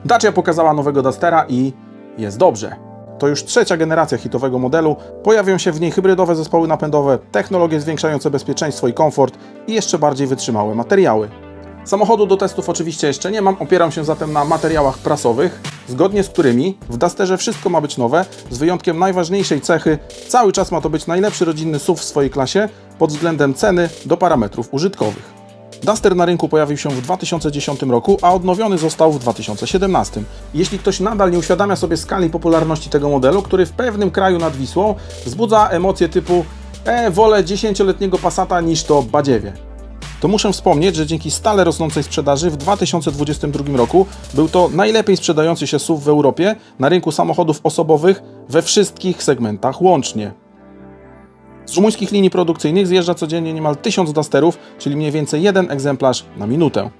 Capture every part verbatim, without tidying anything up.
Dacia pokazała nowego Dustera i jest dobrze. To już trzecia generacja hitowego modelu, pojawią się w niej hybrydowe zespoły napędowe, technologie zwiększające bezpieczeństwo i komfort i jeszcze bardziej wytrzymałe materiały. Samochodu do testów oczywiście jeszcze nie mam, opieram się zatem na materiałach prasowych, zgodnie z którymi w Dusterze wszystko ma być nowe, z wyjątkiem najważniejszej cechy, cały czas ma to być najlepszy rodzinny S U V w swojej klasie pod względem ceny do parametrów użytkowych. Duster na rynku pojawił się w dwa tysiące dziesiątym roku, a odnowiony został w dwa tysiące siedemnastym. Jeśli ktoś nadal nie uświadamia sobie skali popularności tego modelu, który w pewnym kraju nad Wisłą wzbudza emocje typu e, wolę dziesięcioletniego Passata niż to badziewie, to muszę wspomnieć, że dzięki stale rosnącej sprzedaży w dwa tysiące dwudziestym drugim roku był to najlepiej sprzedający się S U V w Europie na rynku samochodów osobowych we wszystkich segmentach łącznie. Z rumuńskich linii produkcyjnych zjeżdża codziennie niemal tysiąc Dusterów, czyli mniej więcej jeden egzemplarz na minutę.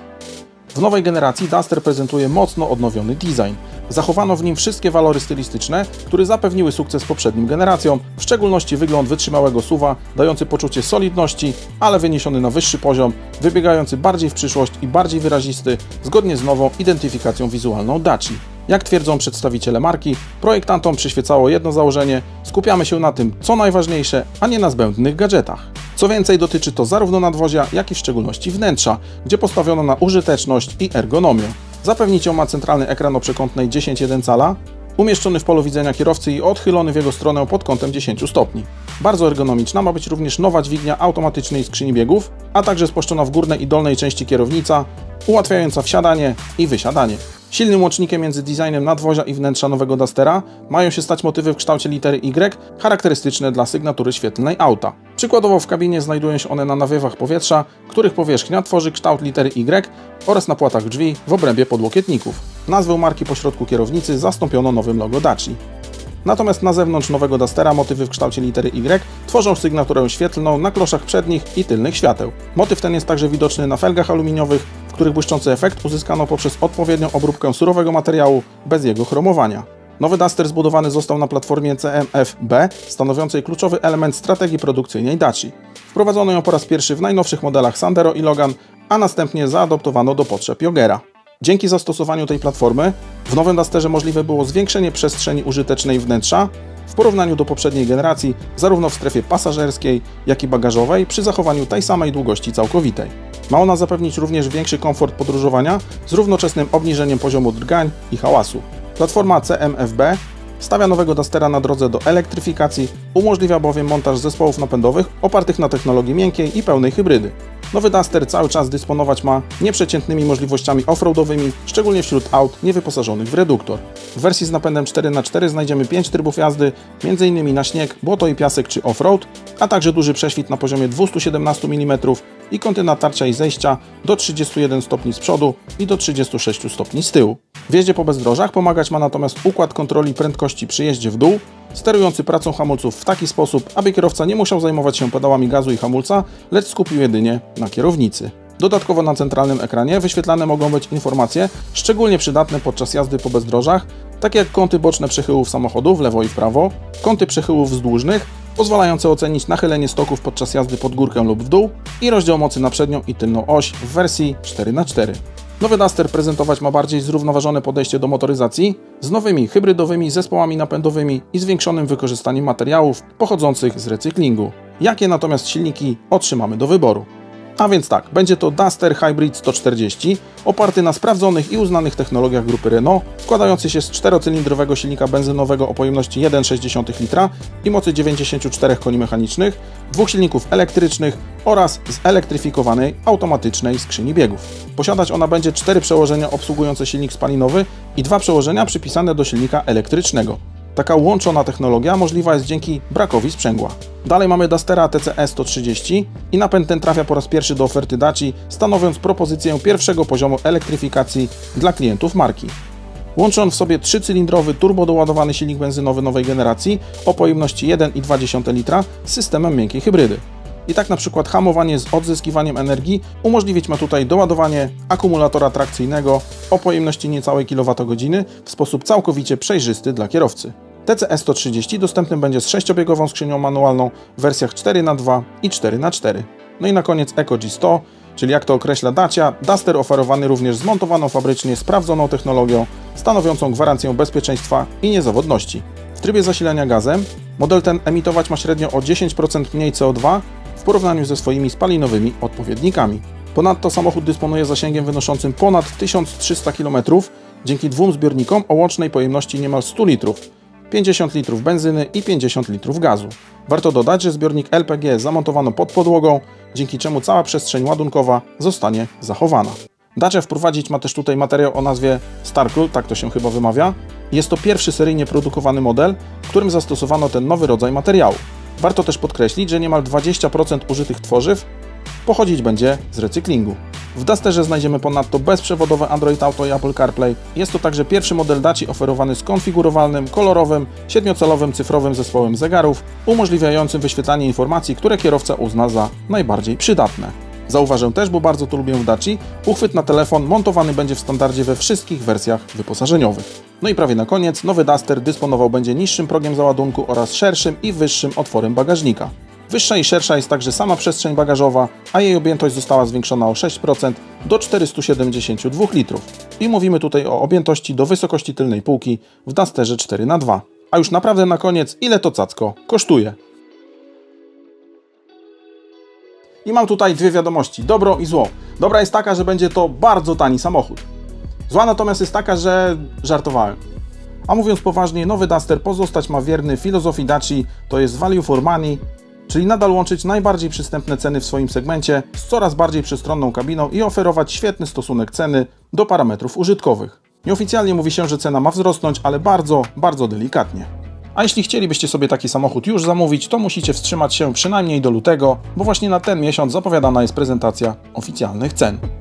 W nowej generacji Duster prezentuje mocno odnowiony design. Zachowano w nim wszystkie walory stylistyczne, które zapewniły sukces poprzednim generacjom, w szczególności wygląd wytrzymałego S U V-a, dający poczucie solidności, ale wyniesiony na wyższy poziom, wybiegający bardziej w przyszłość i bardziej wyrazisty, zgodnie z nową identyfikacją wizualną Daci. Jak twierdzą przedstawiciele marki, projektantom przyświecało jedno założenie: skupiamy się na tym, co najważniejsze, a nie na zbędnych gadżetach. Co więcej, dotyczy to zarówno nadwozia, jak i w szczególności wnętrza, gdzie postawiono na użyteczność i ergonomię. Zapewnić ją ma centralny ekran o przekątnej dziesięć przecinek jeden cala, umieszczony w polu widzenia kierowcy i odchylony w jego stronę pod kątem dziesięć stopni. Bardzo ergonomiczna ma być również nowa dźwignia automatycznej skrzyni biegów, a także spłaszczona w górnej i dolnej części kierownica, ułatwiająca wsiadanie i wysiadanie. Silnym łącznikiem między designem nadwozia i wnętrza nowego Dustera mają się stać motywy w kształcie litery Y, charakterystyczne dla sygnatury świetlnej auta. Przykładowo w kabinie znajdują się one na nawiewach powietrza, których powierzchnia tworzy kształt litery Y, oraz na płatach drzwi w obrębie podłokietników. Nazwę marki po środku kierownicy zastąpiono nowym logo Daci. Natomiast na zewnątrz nowego Dustera motywy w kształcie litery Y tworzą sygnaturę świetlną na kloszach przednich i tylnych świateł. Motyw ten jest także widoczny na felgach aluminiowych, w których błyszczący efekt uzyskano poprzez odpowiednią obróbkę surowego materiału bez jego chromowania. Nowy Duster zbudowany został na platformie C M F B, stanowiącej kluczowy element strategii produkcyjnej Daci. Wprowadzono ją po raz pierwszy w najnowszych modelach Sandero i Logan, a następnie zaadoptowano do potrzeb Jogera. Dzięki zastosowaniu tej platformy w nowym Dusterze możliwe było zwiększenie przestrzeni użytecznej wnętrza w porównaniu do poprzedniej generacji, zarówno w strefie pasażerskiej, jak i bagażowej, przy zachowaniu tej samej długości całkowitej. Ma ona zapewnić również większy komfort podróżowania z równoczesnym obniżeniem poziomu drgań i hałasu. Platforma C M F B stawia nowego Dustera na drodze do elektryfikacji, umożliwia bowiem montaż zespołów napędowych opartych na technologii miękkiej i pełnej hybrydy. Nowy Duster cały czas dysponować ma nieprzeciętnymi możliwościami offroadowymi, szczególnie wśród aut niewyposażonych w reduktor. W wersji z napędem cztery na cztery znajdziemy pięć trybów jazdy, między innymi na śnieg, błoto i piasek czy offroad, a także duży prześwit na poziomie dwieście siedemnaście milimetrów i kąty natarcia i zejścia do trzydziestu jeden stopni z przodu i do trzydziestu sześciu stopni z tyłu. W jeździe po bezdrożach pomagać ma natomiast układ kontroli prędkości przy jeździe w dół, sterujący pracą hamulców w taki sposób, aby kierowca nie musiał zajmować się pedałami gazu i hamulca, lecz skupił jedynie na kierownicy. Dodatkowo na centralnym ekranie wyświetlane mogą być informacje szczególnie przydatne podczas jazdy po bezdrożach, takie jak kąty boczne przechyłów samochodu w lewo i w prawo, kąty przechyłów wzdłużnych, pozwalające ocenić nachylenie stoków podczas jazdy pod górkę lub w dół i rozdział mocy na przednią i tylną oś w wersji cztery na cztery. Nowy Duster prezentować ma bardziej zrównoważone podejście do motoryzacji z nowymi hybrydowymi zespołami napędowymi i zwiększonym wykorzystaniem materiałów pochodzących z recyklingu. Jakie natomiast silniki otrzymamy do wyboru? A więc tak, będzie to Duster Hybrid sto czterdzieści, oparty na sprawdzonych i uznanych technologiach grupy Renault, składający się z czterocylindrowego silnika benzynowego o pojemności jeden przecinek sześć litra i mocy dziewięćdziesięciu czterech koni mechanicznych, dwóch silników elektrycznych oraz zelektryfikowanej automatycznej skrzyni biegów. Posiadać ona będzie cztery przełożenia obsługujące silnik spalinowy i dwa przełożenia przypisane do silnika elektrycznego. Taka łączona technologia możliwa jest dzięki brakowi sprzęgła. Dalej mamy Dustera T C E sto trzydzieści i napęd ten trafia po raz pierwszy do oferty Daci, stanowiąc propozycję pierwszego poziomu elektryfikacji dla klientów marki. Łączy on w sobie trzycylindrowy turbodoładowany silnik benzynowy nowej generacji o pojemności jeden przecinek dwa litra z systemem miękkiej hybrydy. I tak na przykład hamowanie z odzyskiwaniem energii umożliwić ma tutaj doładowanie akumulatora trakcyjnego o pojemności niecałej kilowatogodziny w sposób całkowicie przejrzysty dla kierowcy. T C E sto trzydzieści dostępny będzie z sześciobiegową skrzynią manualną w wersjach cztery na dwa i cztery na cztery. No i na koniec Eco G sto, Czyli jak to określa Dacia, Duster oferowany również zmontowaną fabrycznie sprawdzoną technologią, stanowiącą gwarancję bezpieczeństwa i niezawodności. W trybie zasilania gazem model ten emitować ma średnio o dziesięć procent mniej C O dwa w porównaniu ze swoimi spalinowymi odpowiednikami. Ponadto samochód dysponuje zasięgiem wynoszącym ponad tysiąc trzysta kilometrów dzięki dwóm zbiornikom o łącznej pojemności niemal stu litrów, pięćdziesiąt litrów benzyny i pięćdziesiąt litrów gazu. Warto dodać, że zbiornik L P G zamontowano pod podłogą, dzięki czemu cała przestrzeń ładunkowa zostanie zachowana. Dacia wprowadzić ma też tutaj materiał o nazwie Starkul, tak to się chyba wymawia. Jest to pierwszy seryjnie produkowany model, w którym zastosowano ten nowy rodzaj materiału. Warto też podkreślić, że niemal dwadzieścia procent użytych tworzyw pochodzić będzie z recyklingu. W Dusterze znajdziemy ponadto bezprzewodowe Android Auto i Apple CarPlay. Jest to także pierwszy model Daci oferowany z konfigurowalnym, kolorowym, siedmiocalowym cyfrowym zespołem zegarów, umożliwiającym wyświetlanie informacji, które kierowca uzna za najbardziej przydatne. Zauważę też, bo bardzo to lubię w Daci, uchwyt na telefon montowany będzie w standardzie we wszystkich wersjach wyposażeniowych. No i prawie na koniec, nowy Duster dysponował będzie niższym progiem załadunku oraz szerszym i wyższym otworem bagażnika. Wyższa i szersza jest także sama przestrzeń bagażowa, a jej objętość została zwiększona o sześć procent do czterystu siedemdziesięciu dwóch litrów. I mówimy tutaj o objętości do wysokości tylnej półki w Dusterze cztery na dwa. A już naprawdę na koniec, ile to cacko kosztuje? I mam tutaj dwie wiadomości, dobro i zło. Dobra jest taka, że będzie to bardzo tani samochód. Zła natomiast jest taka, że żartowałem. A mówiąc poważnie, nowy Duster pozostać ma wierny filozofii Daci, to jest value for money, czyli nadal łączyć najbardziej przystępne ceny w swoim segmencie z coraz bardziej przestronną kabiną i oferować świetny stosunek ceny do parametrów użytkowych. Nieoficjalnie mówi się, że cena ma wzrosnąć, ale bardzo, bardzo delikatnie. A jeśli chcielibyście sobie taki samochód już zamówić, to musicie wstrzymać się przynajmniej do lutego, bo właśnie na ten miesiąc zapowiadana jest prezentacja oficjalnych cen.